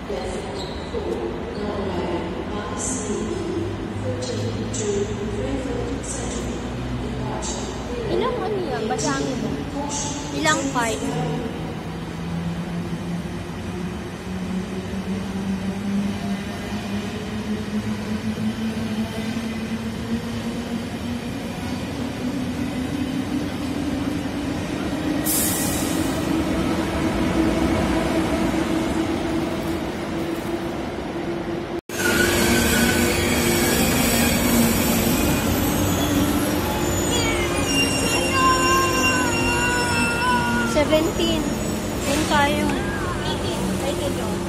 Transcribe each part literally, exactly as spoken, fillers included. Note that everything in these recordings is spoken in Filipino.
Ilang ano yan? Basangin mo. Ilang part? seventeen. Yun tayo. eighteen. eighteen yun.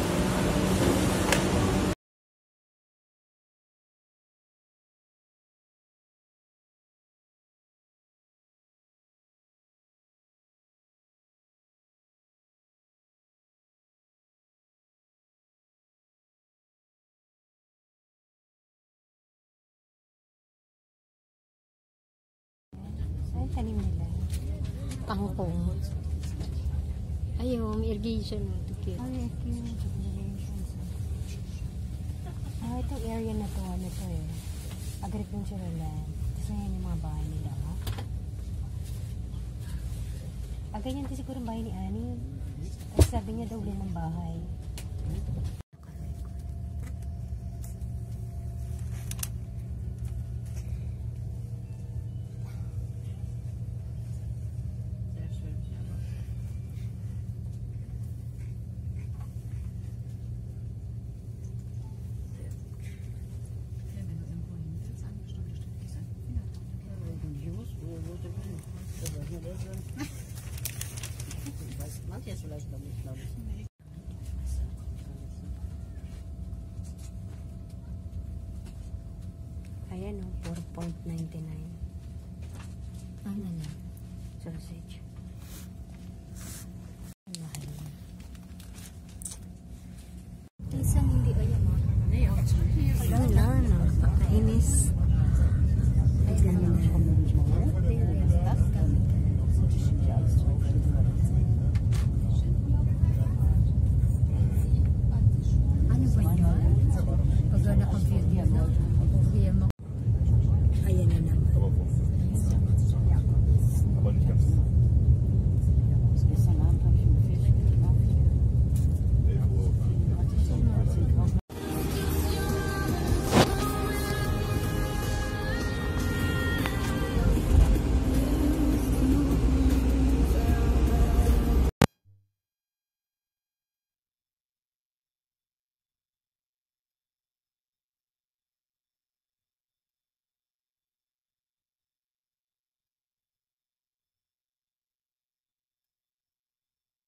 Saan tanim nila? Tangkong. Ayun, irrigation mo. Tukit. Ay, cute. Ah, itong area na to, ano to eh. Agricultural land. Kasi yan yung mga bahay nila, ha? Ah, ganyan din siguro bahay ni Annie. Kasi sabi niya daw ng bahay. Manches vielleicht noch nicht, glaube ich. Ayan o, four point nine nine. Ano na? Sausage.